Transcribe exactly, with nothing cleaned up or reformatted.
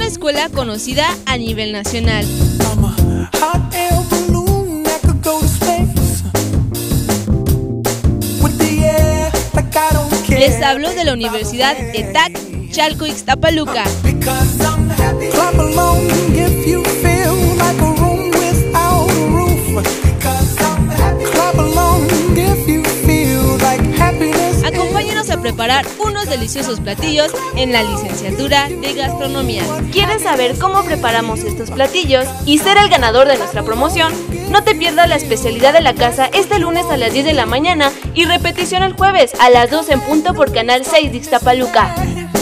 una escuela conocida a nivel nacional. Les hablo de la Universidad ETAC Chalco Ixtapaluca. Acompáñanos a preparar unos deliciosos platillos en la licenciatura de gastronomía. ¿Quieres saber cómo preparamos estos platillos y ser el ganador de nuestra promoción? No te pierdas la especialidad de la casa este lunes a las diez de la mañana y repetición el jueves a las doce en punto por Canal seis de Ixtapaluca.